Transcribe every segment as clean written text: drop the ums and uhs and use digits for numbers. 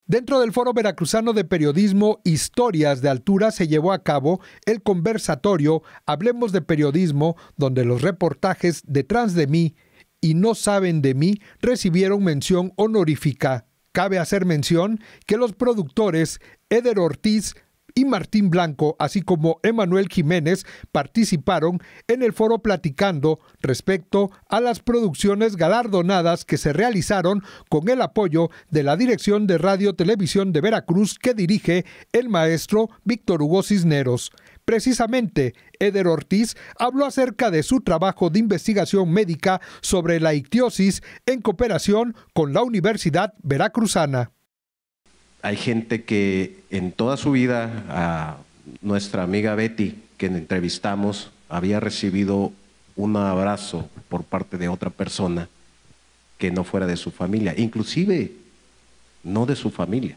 Dentro del Foro Veracruzano de Periodismo Historias de Altura se llevó a cabo el conversatorio Hablemos de Periodismo, donde los reportajes Detrás de mí y No saben de mí recibieron mención honorífica. Cabe hacer mención que los productores Eder Ortiz y Martín Blanco, así como Emanuel Jiménez, participaron en el foro platicando respecto a las producciones galardonadas que se realizaron con el apoyo de la Dirección de Radio Televisión de Veracruz que dirige el maestro Víctor Hugo Cisneros. Precisamente, Eder Ortiz habló acerca de su trabajo de investigación médica sobre la ictiosis en cooperación con la Universidad Veracruzana. Hay gente que en toda su vida, a nuestra amiga Betty, que entrevistamos, había recibido un abrazo por parte de otra persona que no fuera de su familia, inclusive no de su familia.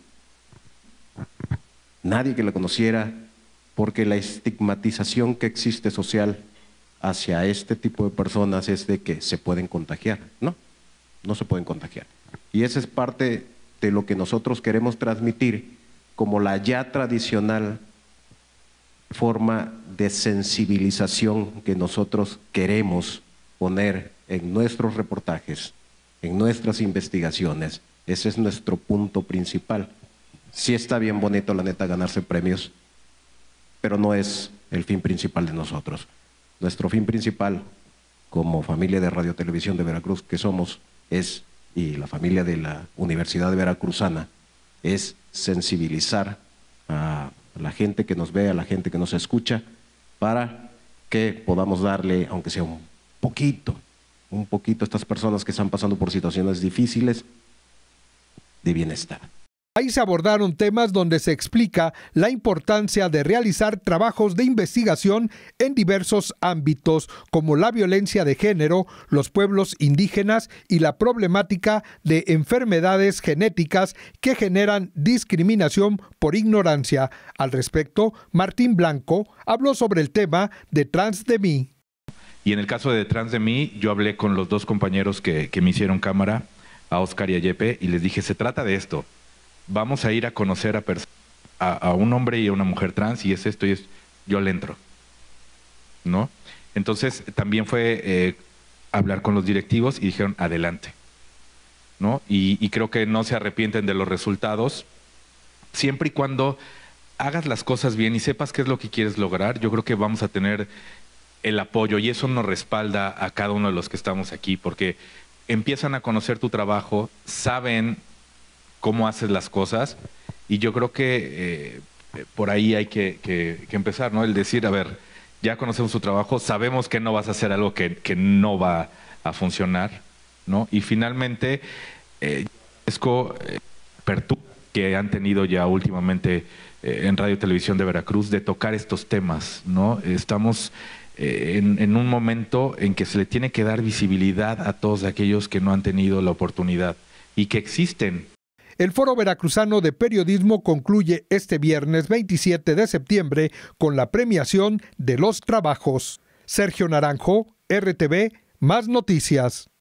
Nadie que la conociera, porque la estigmatización que existe social hacia este tipo de personas es de que se pueden contagiar. No se pueden contagiar. Y esa es parte de lo que nosotros queremos transmitir como la ya tradicional forma de sensibilización que nosotros queremos poner en nuestros reportajes, en nuestras investigaciones. Ese es nuestro punto principal. Sí está bien bonito, la neta, ganarse premios, pero no es el fin principal de nosotros. Nuestro fin principal, como familia de Radio Televisión de Veracruz que somos, y la familia de la Universidad Veracruzana, es sensibilizar a la gente que nos ve, a la gente que nos escucha, para que podamos darle, aunque sea un poquito a estas personas que están pasando por situaciones difíciles, de bienestar. Ahí se abordaron temas donde se explica la importancia de realizar trabajos de investigación en diversos ámbitos, como la violencia de género, los pueblos indígenas y la problemática de enfermedades genéticas que generan discriminación por ignorancia. Al respecto, Martín Blanco habló sobre el tema Detrás de mí. Y en el caso de Detrás de mí, yo hablé con los dos compañeros que me hicieron cámara, a Oscar y a Yepe, y les dije, se trata de esto. Vamos a ir a conocer a un hombre y a una mujer trans y es esto y es, yo le entro, ¿no? Entonces también fue hablar con los directivos y dijeron adelante, ¿no? Y creo que no se arrepienten de los resultados, siempre y cuando hagas las cosas bien y sepas qué es lo que quieres lograr. Yo creo que vamos a tener el apoyo y eso nos respalda a cada uno de los que estamos aquí, porque empiezan a conocer tu trabajo, saben cómo haces las cosas y yo creo que por ahí hay que empezar, ¿no? El decir, a ver, ya conocemos tu trabajo, sabemos que no vas a hacer algo que no va a funcionar, ¿no? Y finalmente, agradezco apertura que han tenido ya últimamente en Radio y Televisión de Veracruz de tocar estos temas, ¿no? Estamos en un momento en que se le tiene que dar visibilidad a todos aquellos que no han tenido la oportunidad y que existen. El Foro Veracruzano de Periodismo concluye este viernes 27 de septiembre con la premiación de los trabajos. Sergio Naranjo, RTV, Más Noticias.